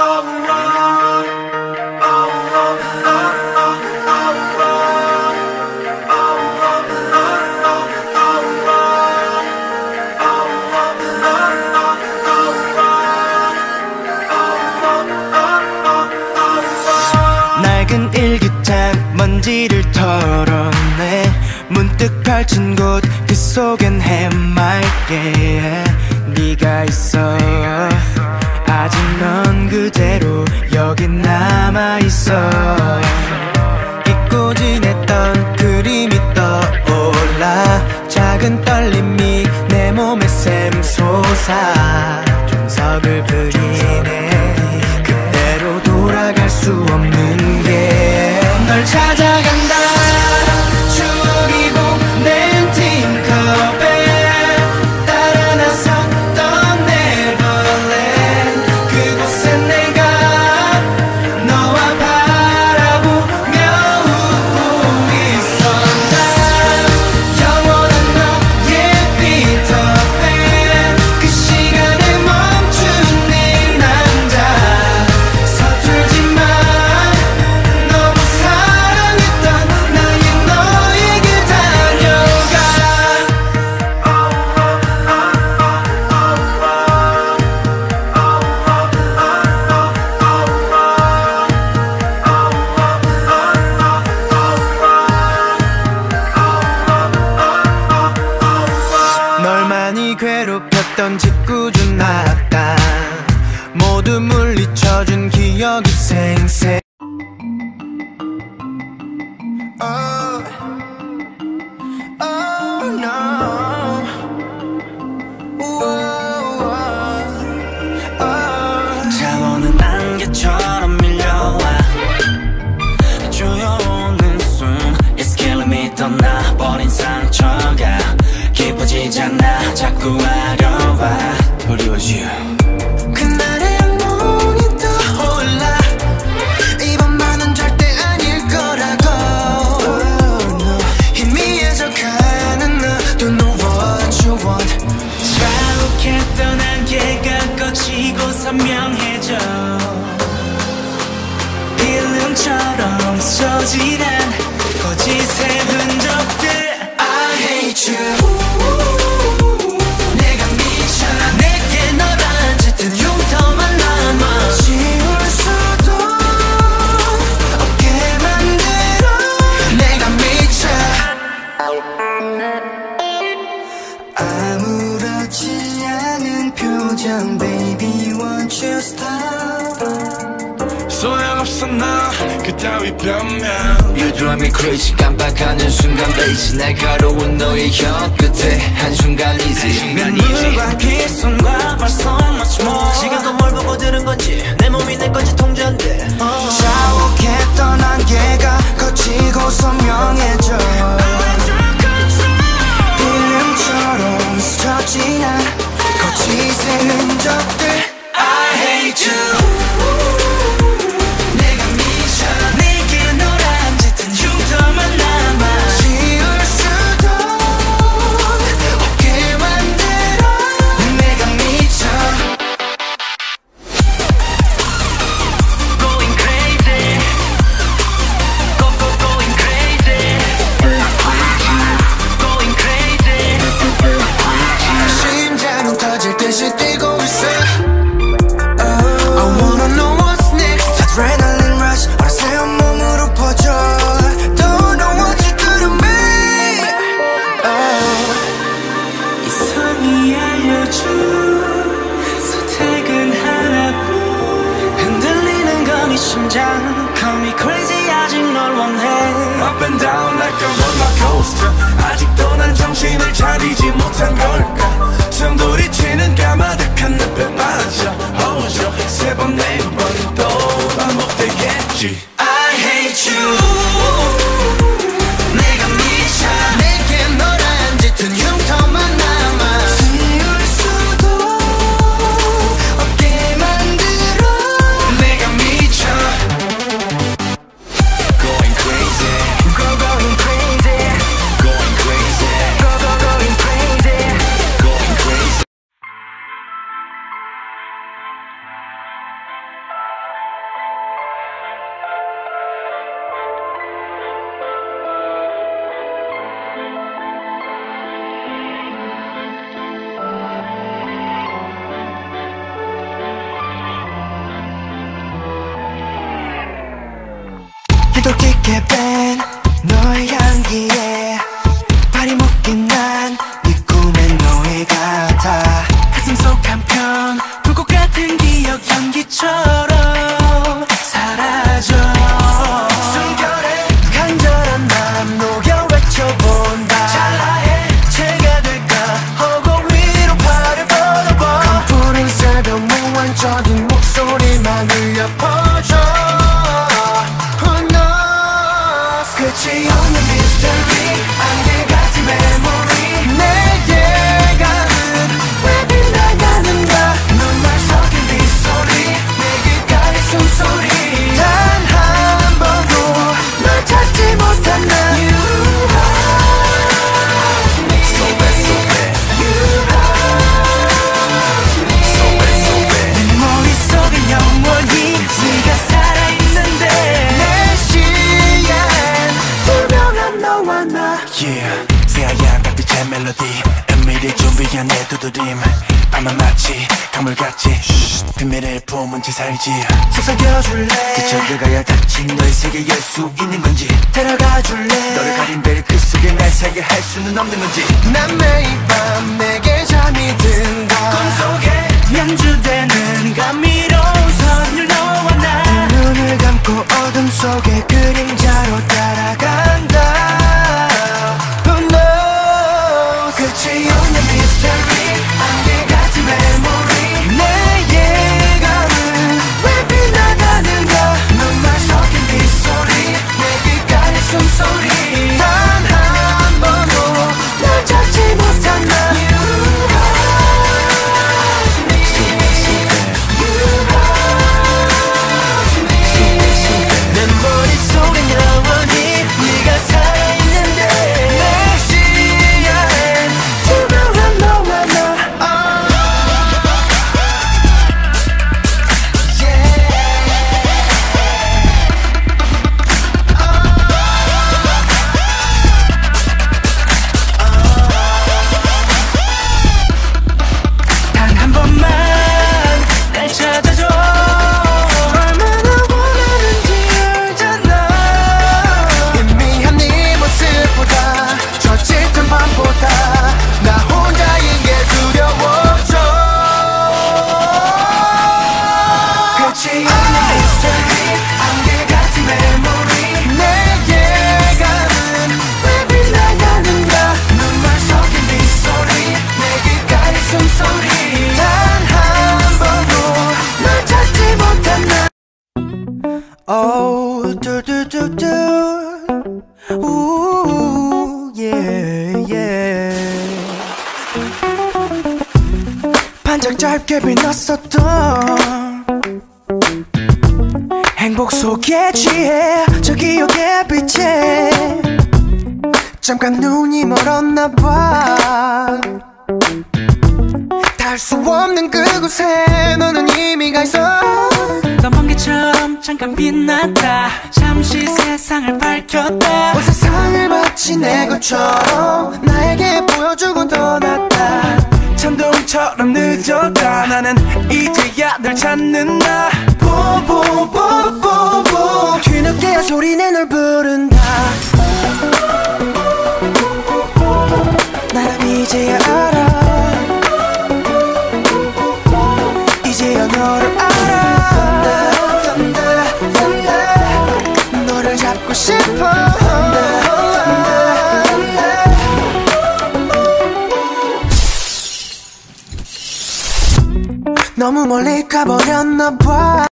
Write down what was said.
낡은 일기장 먼지를 털어내 문득 펼친 곳 그 속엔 해맑게 네가 있어. 아직 넌 그대로 여기 남아있어. 잊고 지냈던 그림이 떠올라 작은 떨림이 내 몸에 샘솟아 정석을 그리네. 그대로 돌아갈 수 없는 게 널 찾아간다. 추억이 보낸 틴커벨 따라 나섰던 네버랜드 그곳에 내가 너와 바라보며 웃고 있어. 난 영원한 너의 피터팬 그 시간에 멈춘 네 남자. 서툴지만 너무 사랑했던 나의 너에게 달려가. 널 많이 괴롭혔던 짓궂은 악당 모두 물리쳐준 기억이 생생. Oh, oh no. 차오는 안개처럼 밀려와 조여오는 숨 It's killing me. 떠나버린 상처가 깊어지잖아. 자꾸 아려와. But it was you. 그날의 악몽이 떠올라. 이번만은 절대 아닐 거라고. 희미해져가는 나도 know what you want. 자욱했던 안개가 꺼지고 선명해져. 필름처럼 스쳐지는 거짓의 흔적들. I hate you. 내가 미쳐 내게 너란 짙은 흉터만 남아. 지울 수도 없게 만들어. 내가 미쳐. 아무렇지 않은 표정 baby won't you stop. 소용없어 나 그따위 변명. You drive me crazy. 깜빡하는 순간 베이스 날카로운 너의 혀 끝에 한순간이지. 눈물과 귓손과 벌써 much more. 지금껏 뭘 보고 들은 건지 내 몸이 내 건지 통제한대. 자욱했던 안개가 거치고 선명해져. 필름처럼 스쳐지나 거짓의 흔적들. I hate you. 내가 미쳐 내게 너란 짙은 흉터만 남아. 지울 수도 없게 만들어. 내가 미쳐. Going crazy. Going crazy. Going crazy. 심장은 터질 듯이 뛰고 있어. I wanna know what's next. Adrenaline rush 어느새 온몸으로 퍼져. Don't know what you do to me. 이성이 알려줘. 선택은 하나뿐. 흔들리는 건 이 심장. Call me crazy 아직 널 원해. Up and down like a roller coaster. 아직도 난 정신을 차리지 못한 걸까. 숨돌이치는 까마득한 늪에 빠져. 호조 세 번 네 번 또 반복되겠지. I hate you. 내가 미쳐 내게 너란 짙은 흉터만 남아. 지울 수도 없게 만들어. 내가 미쳐. Going crazy. Going crazy. Going crazy. Going crazy. Going crazy. 짙게 뺀 너의 향기에 발이 묶인 난 네 꿈의 노예 같아. 가슴 속 한편 불꽃 같은 기억 연기처럼 사라져. 숨결에 간절한 맘 녹여 외쳐본다. 찰나의 채가 될까 허공 위로 팔을 뻗어봐. 푸른 새벽 무한적인 목소리만 울려 퍼져. 끝이 없는 mystery 안개 같은 memory. 내 예감은 왜 빗나가는가. 눈물 섞인 빗소리 내 귓가의 숨소리. 단 한 번도 널 찾지 못한 나. You hurt me so bad so bad. You hurt me so bad so bad. 내 머릿속엔 영원히 네가 살아있는데 내 시야엔 투명한 너와 나. Yeah, 새하얀 달빛의 멜로디 은밀히 준비한 내 두드림. 밤은 마치 강물같이 비밀을 품은 채 살지. 속삭여줄래. 그저 들어가야 닫힌 너의 세계에 열 수 있는 건지. 데려가줄래. 너를 가린 벨 그 속에 날 살게 할 수는 없는 건지. 난 매일 밤 내게 잠이 든다. 꿈속에 연주되는 감미로운 선율 너와 나. 두 눈을 감고 어둠 속에 그림자로 따라간다. Who knows. 끝이 없는 mystery 안개 같은 memory. 내 예감은 왜 빗나가는가. 눈물 섞인 빗소리 내 귓가의 숨소리. 단 한 번도 널 찾지 못한 나. You hurt me so bad so bad. You hurt me so bad so bad. 내 머릿속엔 영원히 네가 살아있는데 내 시야엔 투명한 너와 나. 단 한 번만 날 찾아줘. 얼마나 원하는지 알잖아. 희미한 네 모습보다 저 짙은 밤보다 나 혼자인 게 두려워져. 끝이 없는 mystery 안개 같은 memory. 내 예감은 왜 빗나가는가. 눈물 섞인 빗소리 내 귓가의 숨소리. 단 한 번도 널 찾지 못한 나. Oh, 뚜뚜뚜뚜. Ooh, yeah, yeah. 반짝 짧게 빛났었던 행복 속에 취해 저 기억의 빛에 잠깐 눈이 멀었나 봐. 닿을 수 없는 그곳에 너는 이미 가 있어. 넌 번개처럼 잠깐 빛났다. 잠시 세상을 밝혔다. 온 세상을 마치 내 것처럼 나에게 보여주고 떠났다. 천둥처럼 늦었다. 나는 이제야 널 찾는 나. 보보보보보 뒤늦게야 소리내 널 부른다. 나는 이제야 알아. 이제야 너를 알아. 너를 잡고 싶어. 너무 멀리 가버렸나 봐.